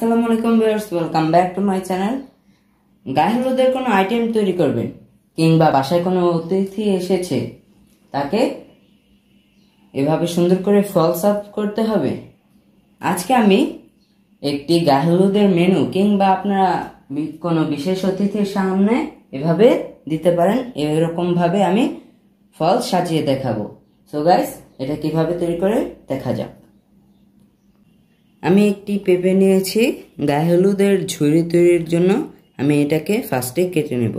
আসসালামু আলাইকুম viewers, welcome back to my channel. গায়ে হলুদের কোনো আইটেম তৈরি করবেন কিংবা বাসায় কোনো অতিথি এসেছে, তাকে এভাবে সুন্দর করে ফল সার্ভ করতে হবে। আজকে আমি একটি গায়ে হলুদের মেনু কিংবা আপনারা কোনো বিশেষ অতিথির সামনে এভাবে দিতে পারেন, এরকম ভাবে আমি ফল সাজিয়ে দেখাবো। সো গাইস, এটা কিভাবে তৈরি করে দেখা যাক। আমি একটি পেঁপে নিয়েছি গায়ে হলুদের ঝুড়ি তৈরির জন্য। আমি এটাকে ফার্স্টে কেটে নেব।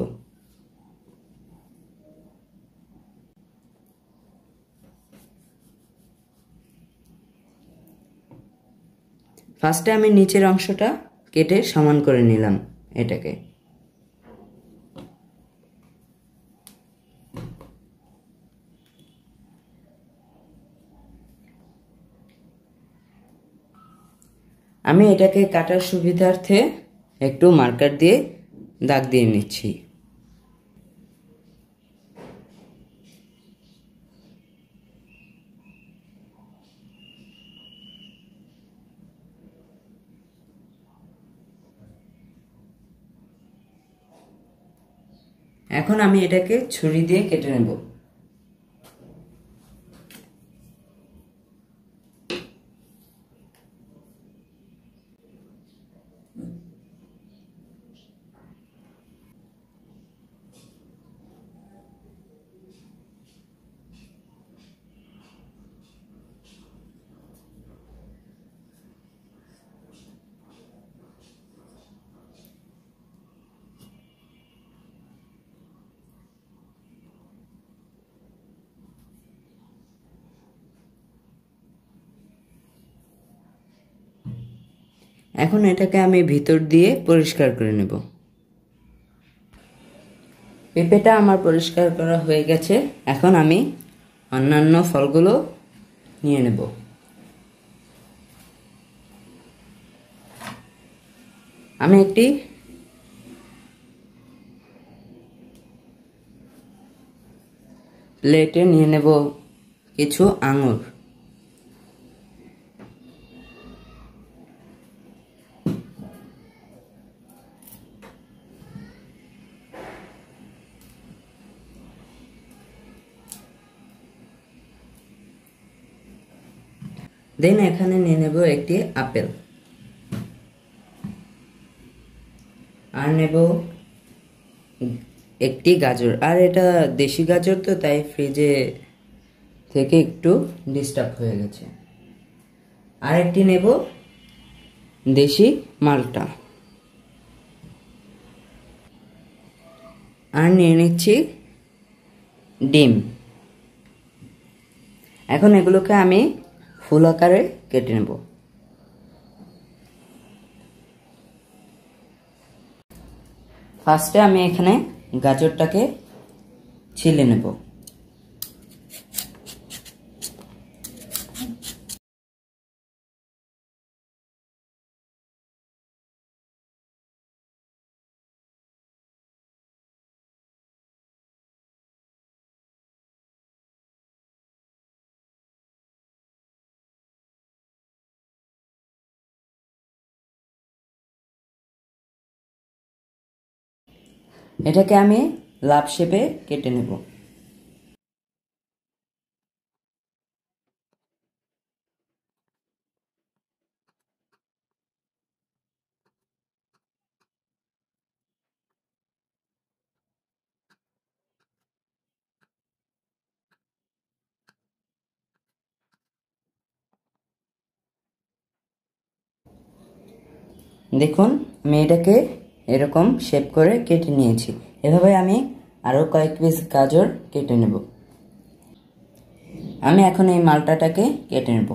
ফার্স্টে আমি নিচের অংশটা কেটে সমান করে নিলাম এটাকে। আমি এটাকে কাটার সুবিধার্থে একটু মার্কার দিয়ে দাগ দিয়ে নিচ্ছি। এখন আমি এটাকে ছুরি দিয়ে কেটে নেব। এখন এটাকে আমি ভিতর দিয়ে পরিষ্কার করে নেব। পেঁপেটা আমার পরিষ্কার করা হয়ে গেছে। এখন আমি অন্যান্য ফলগুলো নিয়ে নেব। আমি একটি প্লেটে নিয়ে নেব কিছু আঙুর। দেন এখানে নিয়ে নেব একটি আপেল, আর নেব একটি গাজর। আর এটা দেশি গাজর তো, তাই ফ্রিজে থেকে একটু ডিস্টার্ব হয়ে গেছে। আর একটি নেব দেশি মালটা। আর নিয়ে নিচ্ছি ডিম। এখন এগুলোকে আমি ফুল আকারে কেটে নেব। ফার্স্টে আমি এখানে গাজরটাকে ছিলে নেব। এটাকে আমি লাভ শেপে কেটে নেব। দেখুন, আমি এটাকে এরকম শেপ করে কেটে নিয়েছি। এভাবে আমি আরো কয়েক পিস গাজর কেটে নেব। আমি এখন এই মালটাটাকে কেটে নেব।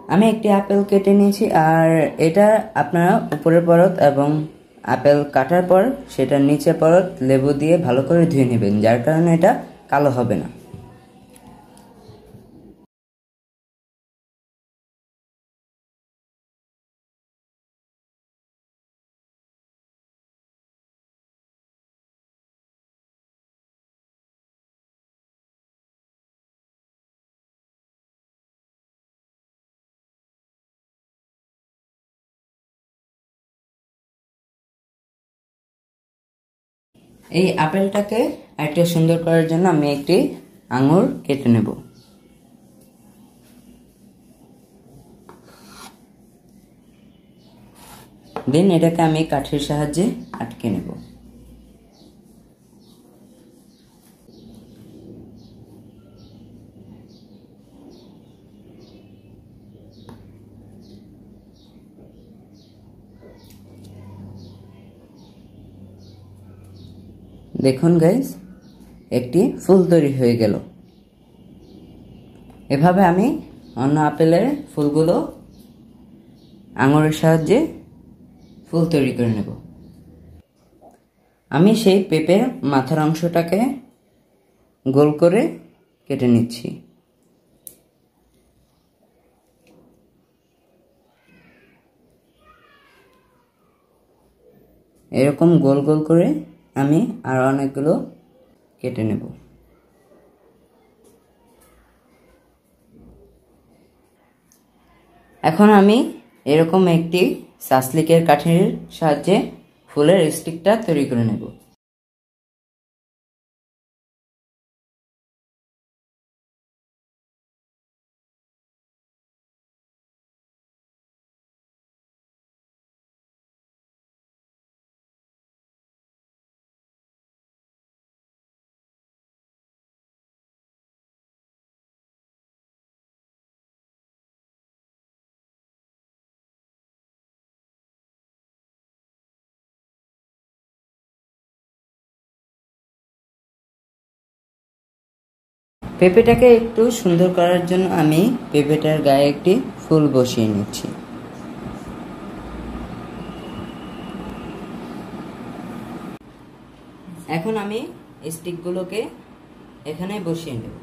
আমি একটি আপেল কেটে নিয়েছি, আর এটা আপনারা উপরের পরত এবং আপেল কাটার পর সেটার নিচে পরত লেবু দিয়ে ভালো করে ধুয়ে নেবেন, যার কারণে এটা কালো হবে না। এই আপেলটাকে একটু সুন্দর করার জন্য আমি একটি আঙুর কেটে নেব। দেন এটাকে আমি কাঠির সাহায্যে আটকে নেব। দেখুন গাইস, একটি ফুল তৈরি হয়ে গেল। এভাবে আমি অন্য আপেলের ফুলগুলো আঙুরের সাহায্যে ফুল তৈরি করে নেব। আমি সেই পেঁপের মাথার অংশটাকে গোল করে কেটে নিচ্ছি। এরকম গোল গোল করে আমি আরো অনেকগুলো কেটে নেব। এখন আমি এরকম একটি সাসলিকের কাঠির সাহায্যে ফুলের স্টিকটা তৈরি করে নেব। পেঁপেটাকে একটু সুন্দর করার জন্য আমি পেঁপেটার গায়ে একটি ফুল বসিয়ে নিচ্ছি। এখন আমি স্টিকগুলোকে এখানে বসিয়ে নেব।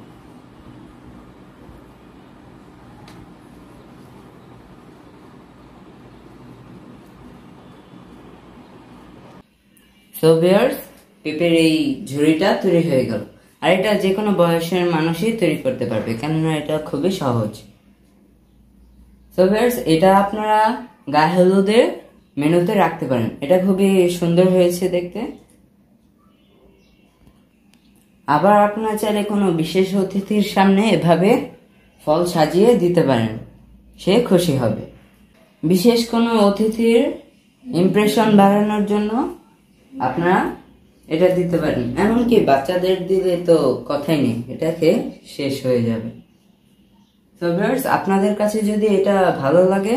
সো ভিউয়ার্স, পেঁপের এই ঝুড়িটা তৈরি হয়ে গেল। আর এটা যে কোনো বয়সের মানুষই তৈরি করতে পারবে, কেননা এটা খুবই সহজ। সো ভিউয়ার্স, এটা আপনারা গায়ে হলুদের মেনুতে রাখতে পারেন। এটা খুবই সুন্দর হয়েছে দেখতে। আবার আপনারা চাইলে কোনো বিশেষ অতিথির সামনে এভাবে ফল সাজিয়ে দিতে পারেন, সে খুশি হবে। বিশেষ কোনো অতিথির ইমপ্রেশন বাড়ানোর জন্য আপনারা এটা দিতে পারেন। এমনকি বাচ্চাদের দিলে তো কথাই নেই, এটাকে শেষ হয়ে যাবে। তো ভিউয়ার্স, আপনাদের কাছে যদি এটা ভালো লাগে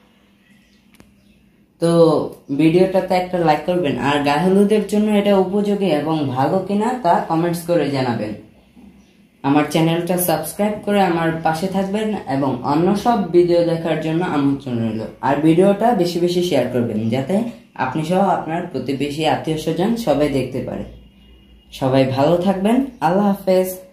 তো ভিডিওটাতে একটা লাইক করবেন, আর গায়ে হলুদের জন্য এটা উপযোগী এবং ভালো কিনা তা কমেন্টস করে জানাবেন। আমার চ্যানেলটা সাবস্ক্রাইব করে আমার পাশে থাকবেন এবং অন্য সব ভিডিও দেখার জন্য আমন্ত্রণ রইল। আর ভিডিওটা বেশি বেশি শেয়ার করবেন, যাতে আপনি সহ আপনার প্রতিবেশী, আত্মীয় স্বজন সবাই দেখতে পারে। সবাই ভালো থাকবেন। আল্লাহ হাফেজ।